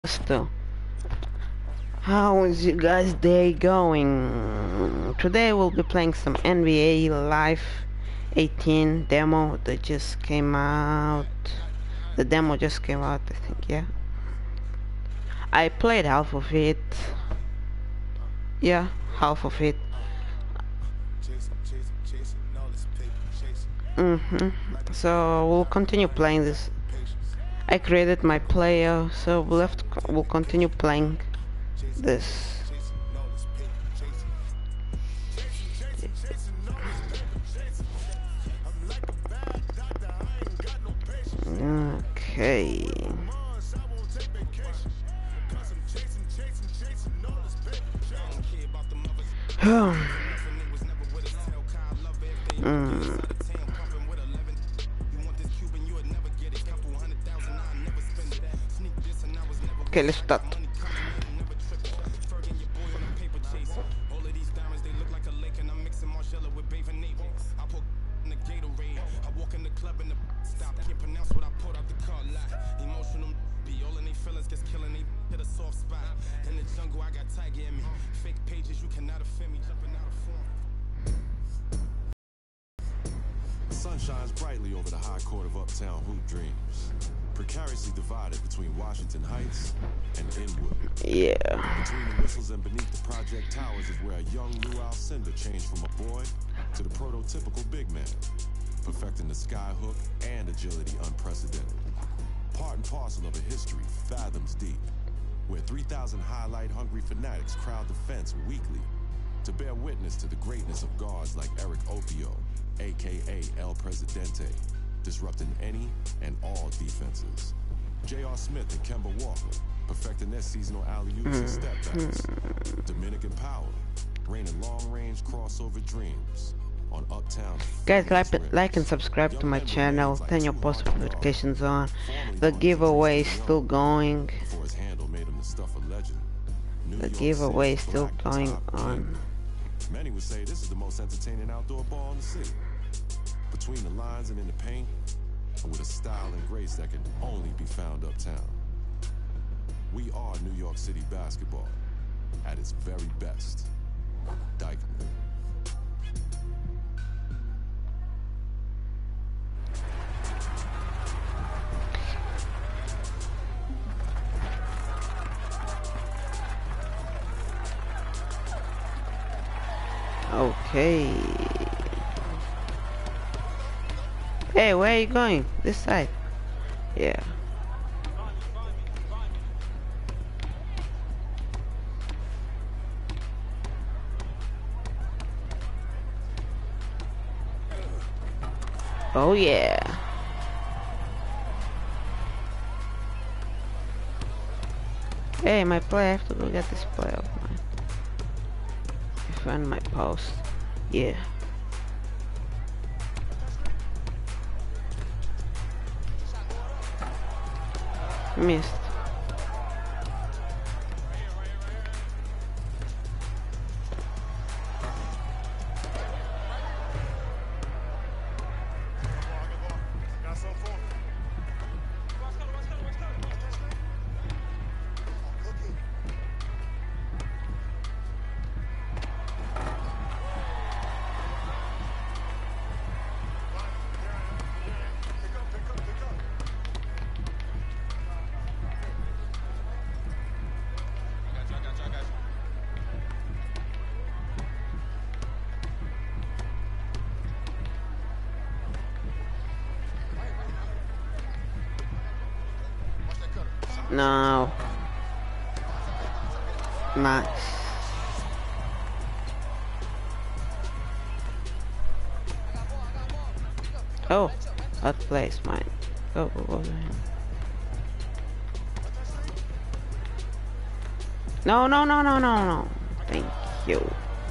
So, how is you guys' day going? Today we'll be playing some NBA Live 18 demo that just came out. The demo just came out, I think, yeah. I played half of it. Yeah, half of it. So we'll continue playing this. I created my player, so we'll continue playing this. Okay. Okay, let's start. The sun shines brightly over the high court of uptown hoop dreams, precariously divided between Washington Heights and Inwood. Yeah. Between the whistles and beneath the project towers is where a young Lou Alcindor changed from a boy to the prototypical big man, perfecting the skyhook and agility unprecedented. Part and parcel of a history fathoms deep, where 3,000 highlight-hungry fanatics crowd the fence weekly to bear witness to the greatness of guards like Eric Opio, a.k.a. El Presidente, disrupting any and all defenses. J.R. Smith and Kemba Walker, perfecting their seasonal alley-oops and step-backs. Dominican Power, raining long-range crossover dreams on uptown. Guys, like and subscribe to my channel, turn your post notifications on. The giveaway is still going. The giveaway is still going on. Many would say this is the most entertaining outdoor ball in the city. Between the lines and in the paint, and with a style and grace that can only be found uptown. We are New York City basketball at its very best. Dykeman. Okay. Hey, where are you going? This side. Yeah. Oh yeah. Hey, my play. I have to go get this play of mine. Find my post. Yeah. Missed. No. Nice. Oh, that play is mine. Go, go, go. No, no, no, no, no, no. Thank you.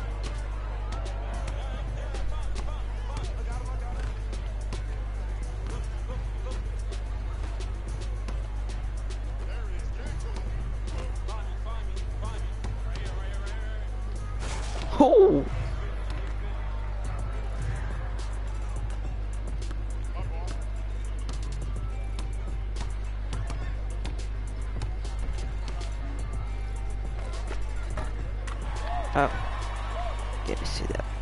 Oh. Oh, did you see that?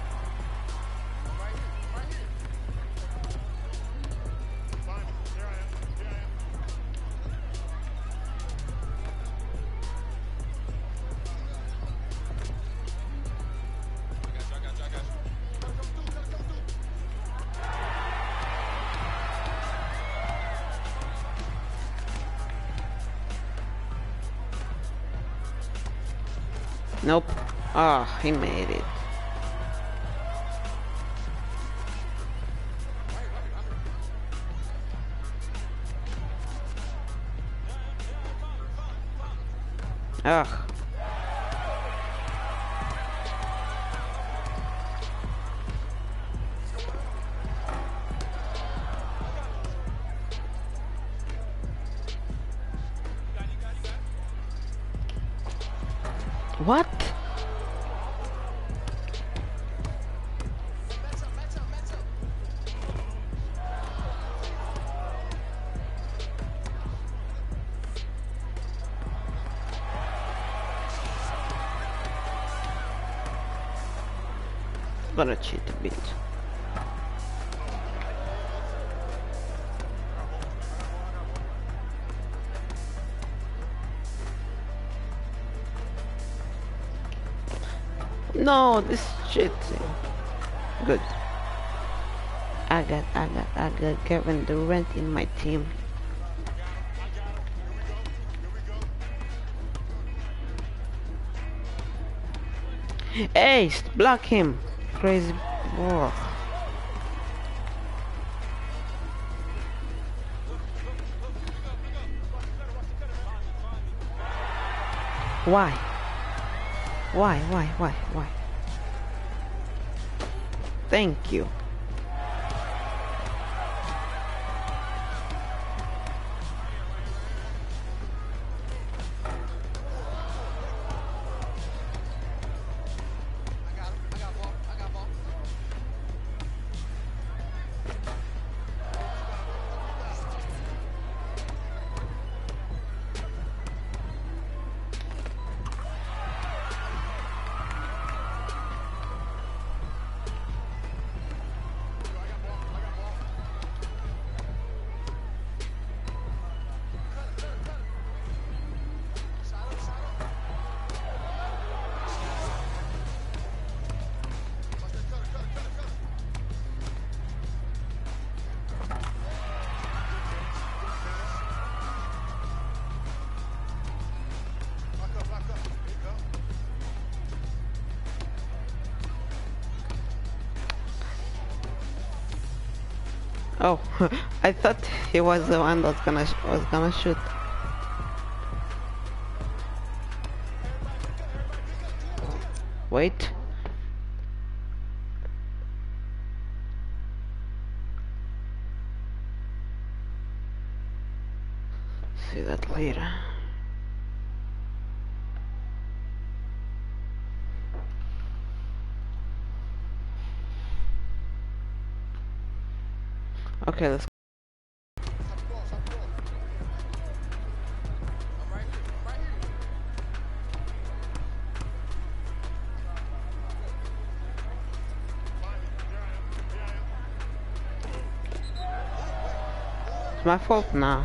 Nope. Ah, oh, he made it. Ugh. What? Gonna cheat a bit. No, this is cheating. Good. I got Kevin Durant in my team. Hey, block him. Crazy boy. Why? Why? Thank you. Oh, I thought he was the one that was gonna shoot. Wait. See that later. Okay, let's. It's my fault now.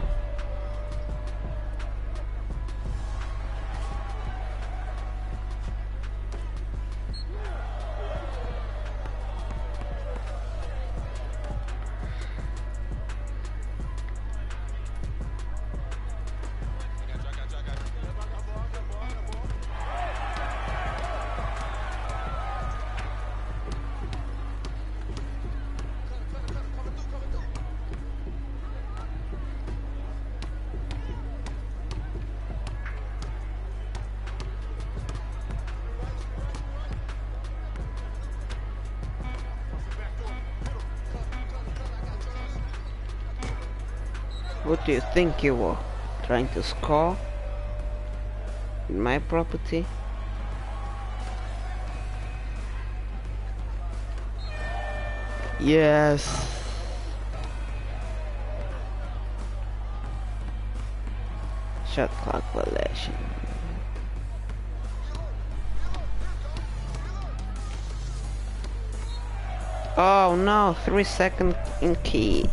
What do you think you were? Trying to score? In my property? Yes. Shot clock violation. Oh no, 3 second in key.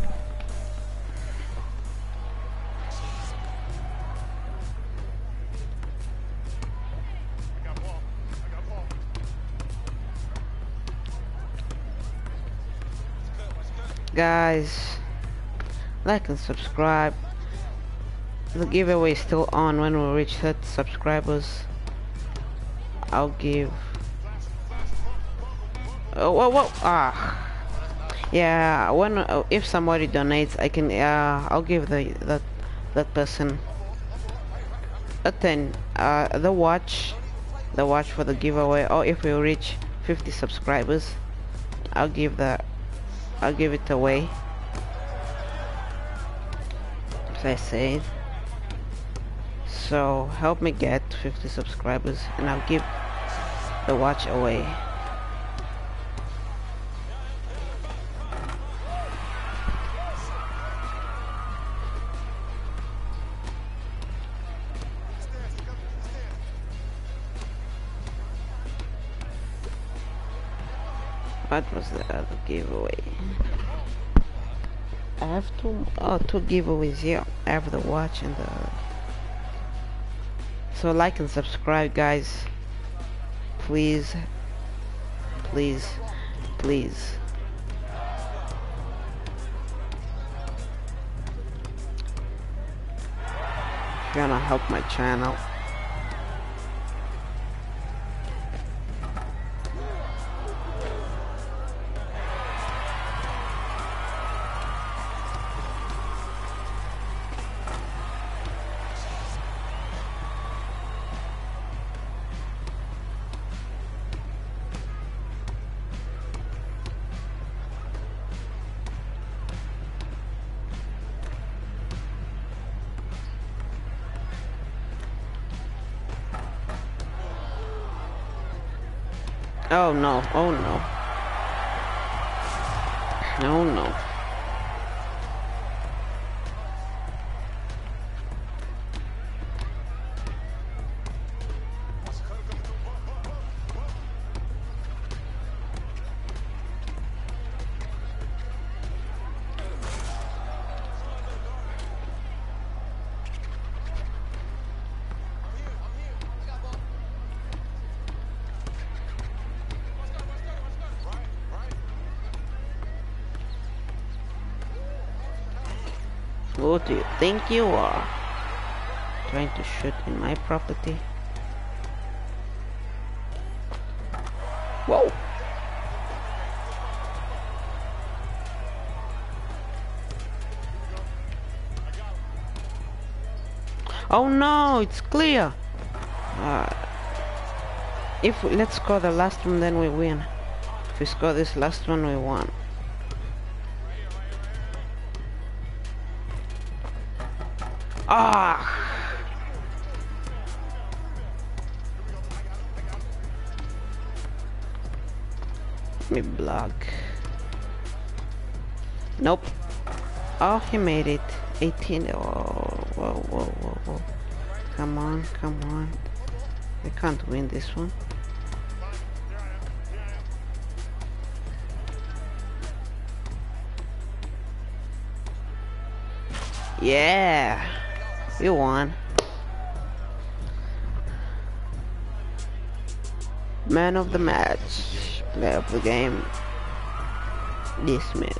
Guys, like and subscribe. The giveaway is still on. When we reach 30 subscribers, I'll give. Oh, whoa. Yeah. When if somebody donates, I can. I'll give that person a 10. The watch for the giveaway. Or if we reach 50 subscribers, I'll give it away. As I said. So help me get 50 subscribers and I'll give the watch away. What was the other giveaway? I have two giveaways here. I have the watch and the... So like and subscribe, guys. Please. If you wanna help my channel. Oh no. Who do you think you are? Trying to shoot in my property? Whoa! Oh no, it's clear! If let's score the last one, then we win. If we score this last one, we won. Let me block. Nope. Oh, he made it. 18. Oh, whoa. Come on. We can't win this one. Yeah. You won. Man of the match. Player of the game. This man.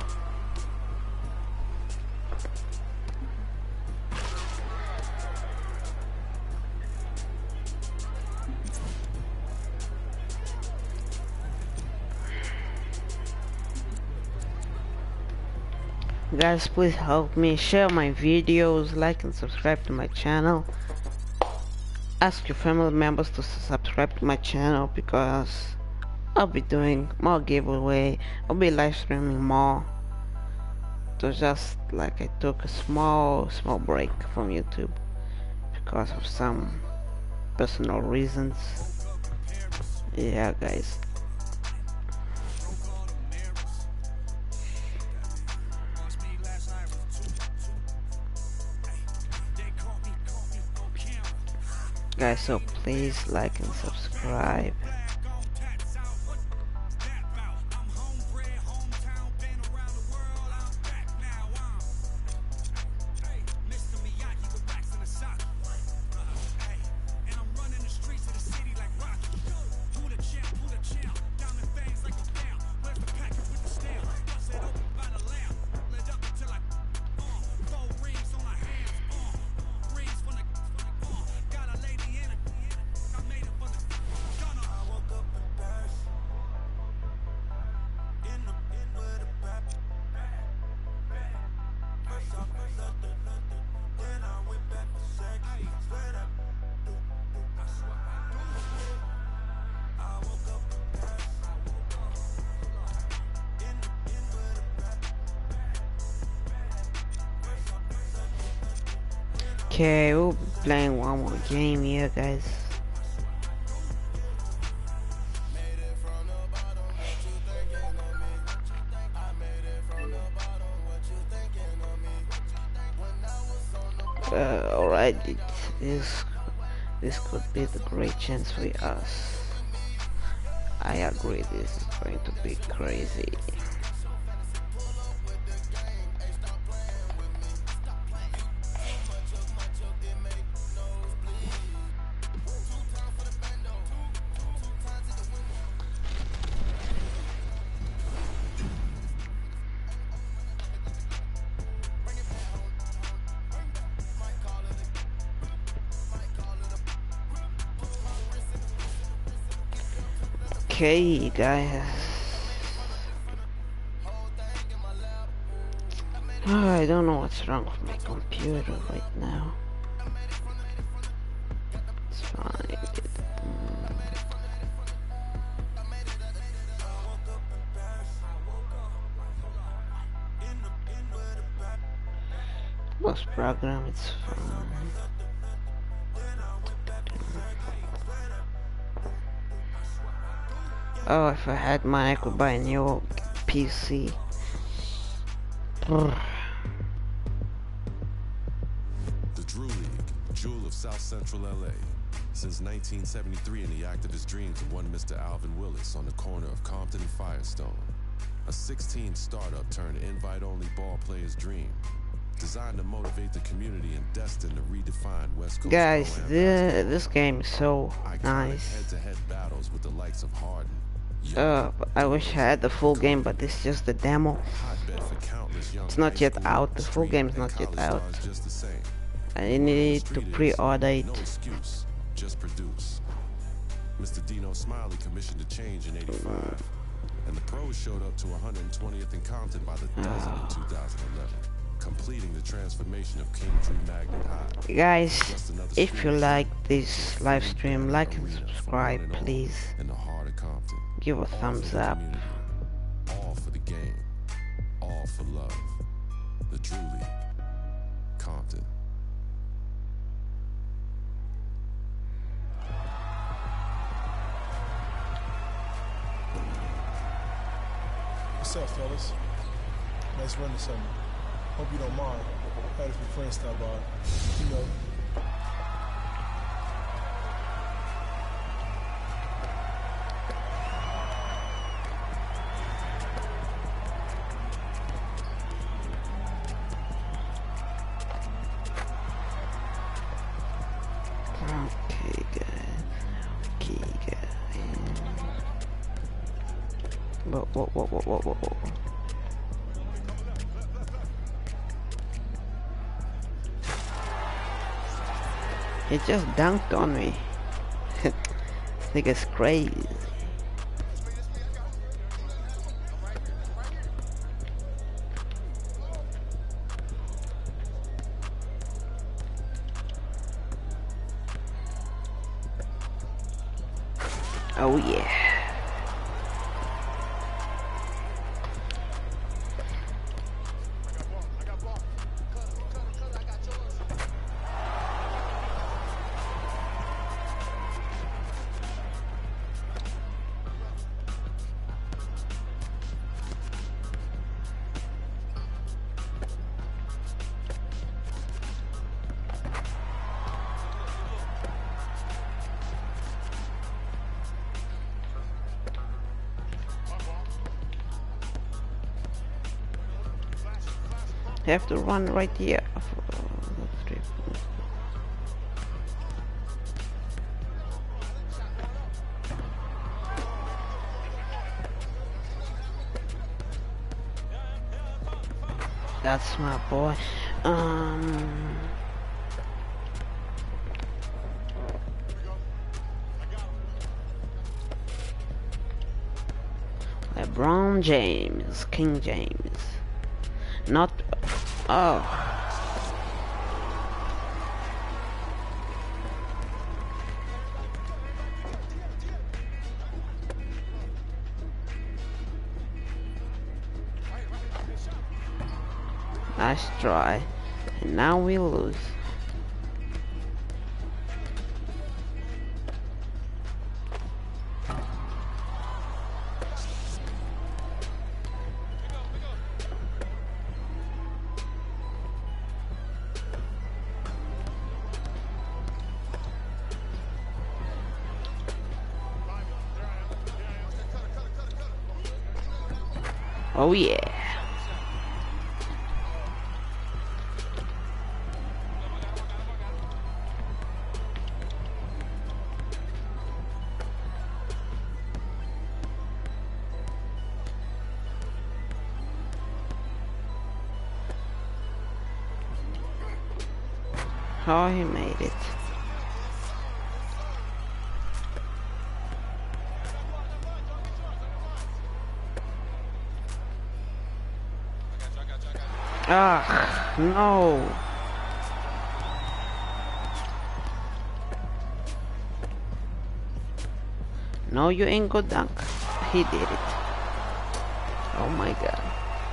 Guys, please help me share my videos, like and subscribe to my channel. Ask your family members to subscribe to my channel because I'll be doing more giveaway. I'll be live streaming more. So just like I took a small break from YouTube because of some personal reasons. Yeah, guys. Guys, so please like and subscribe. Okay, we'll be playing one more game here, guys. Alright, this could be the great chance for us. I agree, this is going to be crazy. Okay, guys. Oh, I don't know what's wrong with my computer right now. It's fine. Most program, it's fine. Oh, if I had money, I could buy a new PC. The Drew League, jewel of South Central LA. Since 1973 in the activist dreams of one Mr. Alvin Willis on the corner of Compton and Firestone. A 16 startup turned invite-only ball player's dream. Designed to motivate the community and destined to redefine West Coast. Guys, this game is so nice. Head-to-head battles with the likes of Harden. But I wish I had the full game, but it's just the demo. It's not yet out. The full game is not yet out. I need to pre-order it. No excuse, just produce. Mr. Dino Smiley commissioned a change in '85, and the pros showed up to 120th and Compton by the dozen in 2011, completing the transformation of King Drew Magnet High. Guys, if you like this live stream, like and subscribe, please. In the heart of Compton. Give a thumbs up. All for the game, all for love. The Drew League, Compton. What's up, fellas? Nice run this summer. Hope you don't mind. Had a few friends stop by. You know. Okay, guys. Okay, guys. Whoa. He just dunked on me. This nigga's crazy. Oh yeah. You have to run right here. That's my boy. LeBron James, King James. Not. Oh. Nice try. And now we lose. Oh yeah. Oh, he made it. Ah, no. No, you ain't go dunk. He did it. Oh my god.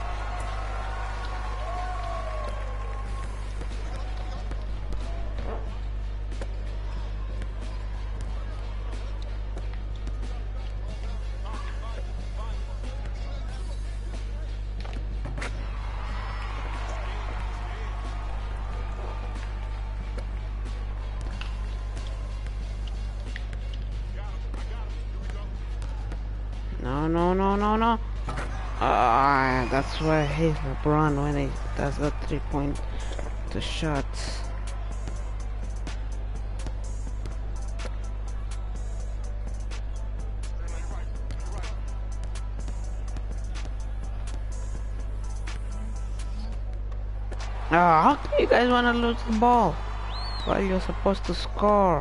No, no, no, no, no. Ah, that's why I hate LeBron when he does the 3-point the shots. Ah, how can you guys wanna lose the ball while you're supposed to score?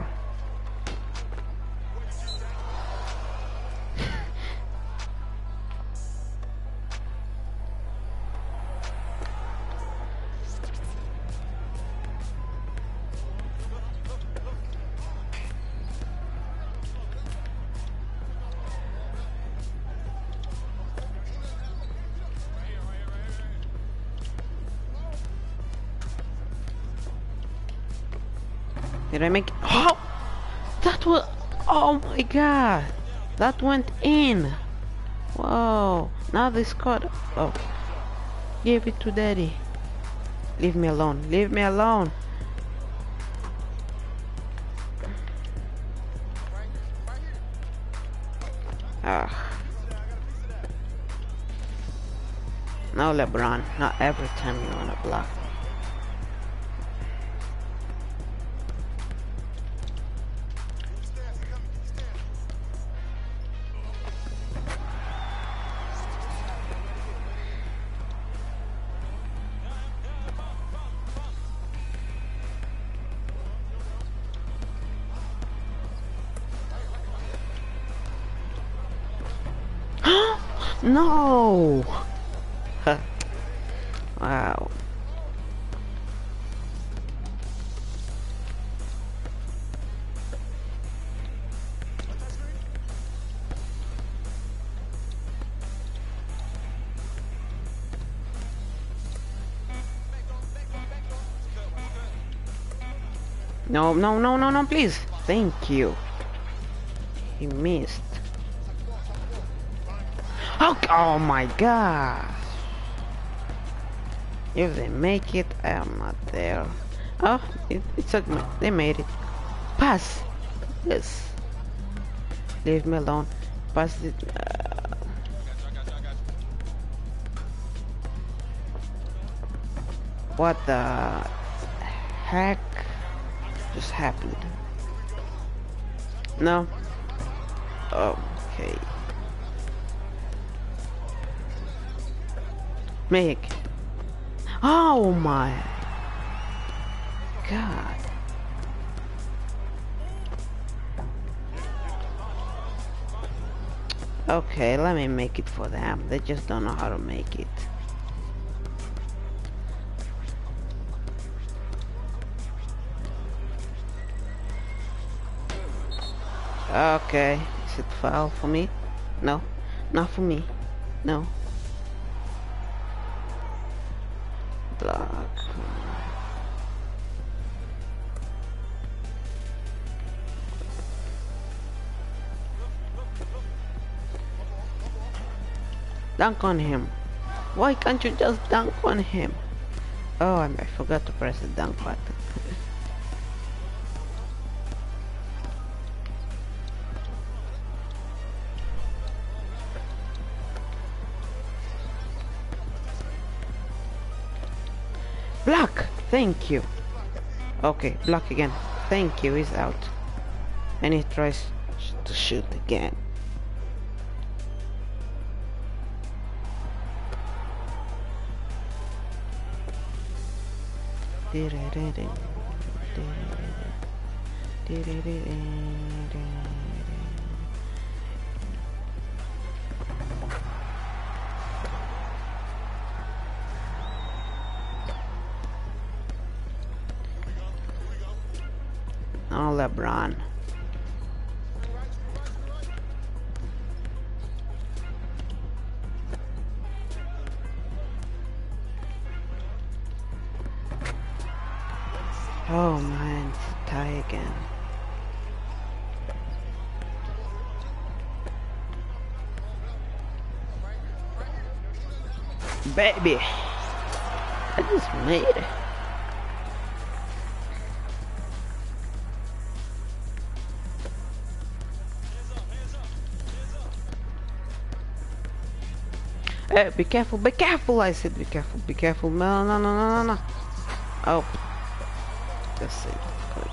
Did I make it? Oh! That was... Oh my god! That went in! Whoa! Now they scored. Oh. Give it to daddy. Leave me alone. Leave me alone. Ah. No, LeBron. Not every time you wanna block. No! Wow. No, no, no, no, no, please. Thank you. He missed. Oh my god. If they make it, I'm not there. Oh, it's a, they made it. Pass. Yes. Leave me alone. Pass it. What the heck just happened? No. Okay. Make. Oh my god. Okay, let me make it for them. They just don't know how to make it. Okay, is it foul for me? No, not for me. No. Block. Dunk on him. Why can't you just dunk on him? Oh, I forgot to press the dunk button. Block! Thank you. Okay, block again. Thank you, he's out. And he tries to shoot again. Oh, LeBron. Oh man, it's tie again. Baby, I just made it. Hey, be careful, be careful! I said be careful, be careful. No, no, no, no, no, no. Oh. That's it. Good.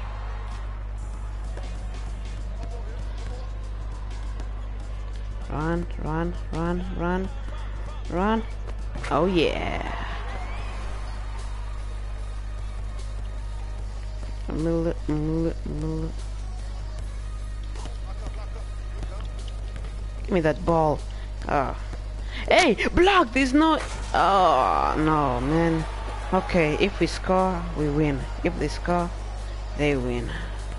Run, run, run, run, run. Oh yeah. Move it, move it, move it. Give me that ball. Oh. Hey, block! There's no... Oh, no, man. Okay, if we score, we win. If they score, they win.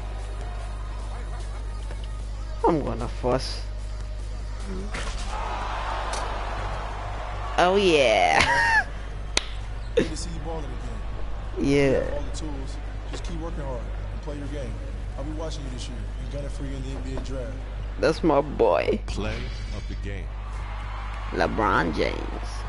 I'm gonna force. Oh yeah. Good to see you balling again. Yeah. You have all the tools. Just keep working hard and play your game. I'll be watching you this year and gunning for you in the NBA draft. That's my boy. Play of the game. LeBron James.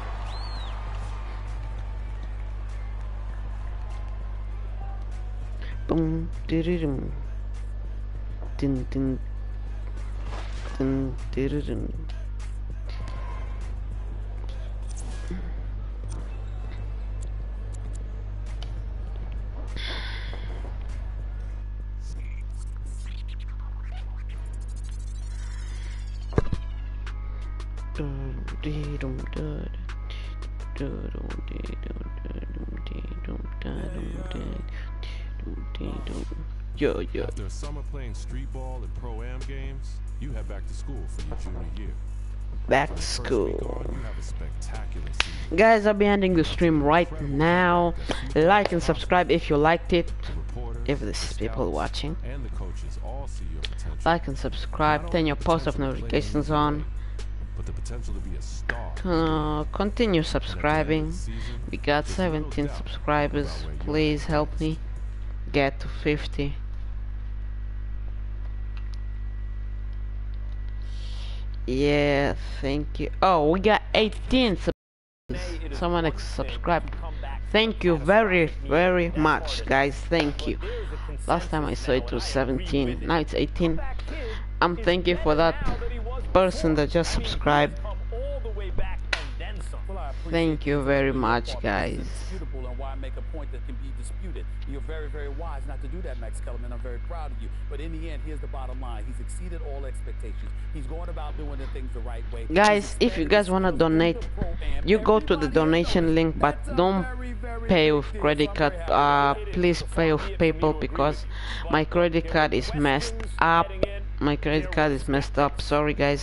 Boom, doo-doo-doo. Dun, dun, dun, doo-doo-doo. Yo, yo. After a summer playing street ball and pro-am games, you head back to school for your junior year. Back to First week school. on, you have a spectacular season. Guys, I'll be ending the stream right now. Like and subscribe if you liked it. The reporters, If there's the people scouts, watching. and the coaches all see your potential. Like and subscribe. Turn your post of notifications on. But the potential to be a star. Continue subscribing. We got 17 subscribers. Please help me get to 50. Yeah, thank you. Oh, we got 18 subscribers. Someone subscribed. Thank you very, very much, guys. Thank you. Last time I saw it was 17. Now it's 18. I'm thank you for that person that just subscribed. Thank you very much, guys. You're very, very wise not to do that, Max Kellerman. I'm very proud of you. But in the end, here's the bottom line. He's exceeded all expectations. He's going about doing the things the right way. Guys, if you guys want to donate, you go to the donation link, but don't pay with credit card. Please pay with PayPal because my credit card is messed up. My credit card is messed up. Sorry, guys.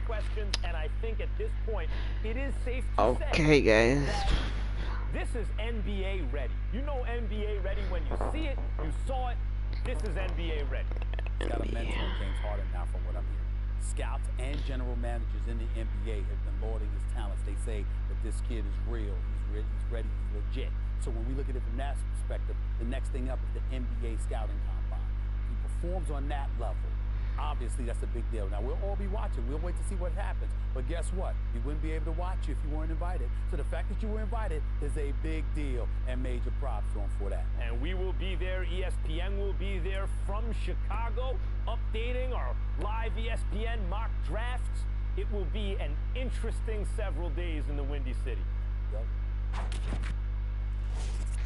Okay, guys. This is NBA ready. You know NBA ready when you see it, you saw it. This is NBA ready. He's got a mentor, James Harden, now from what I'm hearing. Scouts and general managers in the NBA have been lauding his talents. They say that this kid is real. He's ready, he's legit. So when we look at it from that perspective, the next thing up is the NBA scouting combine. He performs on that level. Obviously, that's a big deal. Now, we'll all be watching. We'll wait to see what happens. But guess what? You wouldn't be able to watch you if you weren't invited. So the fact that you were invited is a big deal, and major props on for that. And we will be there. ESPN will be there from Chicago, updating our live ESPN mock drafts. It will be an interesting several days in the Windy City. Yep.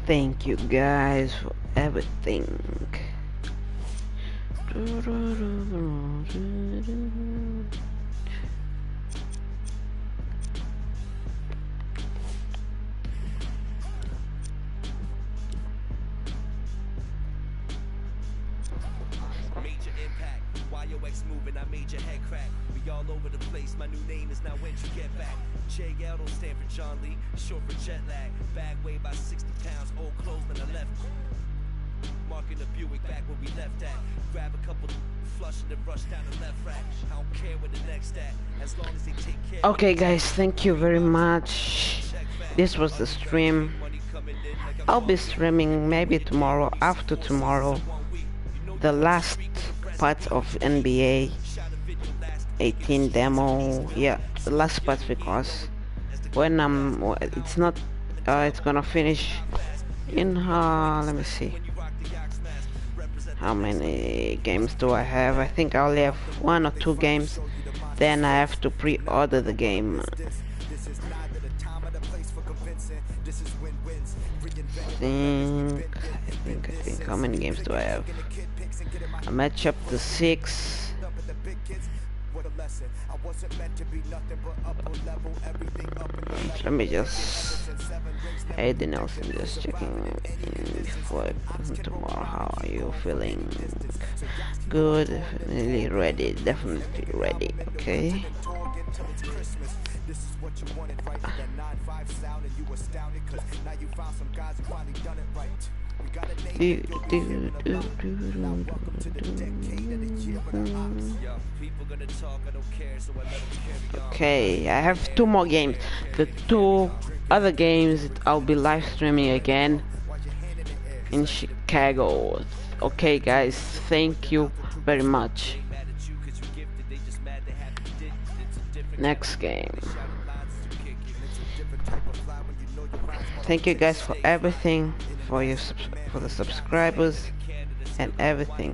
Thank you guys for everything. Major impact. YOX moving, I made your head crack. We all over the place. My new name is now when you get back. JL don't stand for John Lee, short for jet lag. Bag weighed by 60 pounds, old clothes when I left. Marking the Buick back where we left at. Grab a couple, flush and then rush down the left rack. I don't care where the next at, as long as they take care. Okay guys, thank you very much. This was the stream. I'll be streaming maybe tomorrow, after tomorrow, the last part of NBA 18 demo. Yeah, the last part, because when it's not it's gonna finish in let me see, how many games do I have? I think I only have 1 or 2 games. Then I have to pre-order the game. I think how many games do I have? A match up to 6. Let me just, hey Denilson, just checking before I present tomorrow. How are you feeling? Good, definitely ready, definitely ready. Okay. Okay, I have 2 more games. The 2 other games I'll be live streaming again in Chicago. Okay guys, thank you very much. Next game. Thank you guys for everything, for the subscribers and everything.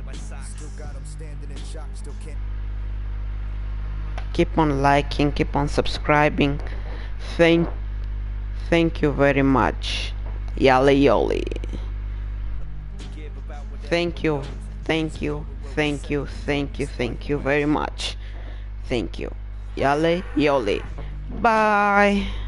Keep on liking, keep on subscribing. Thank you very much. Yali yoli. Thank you very much. Thank you. Yali yoli. Bye.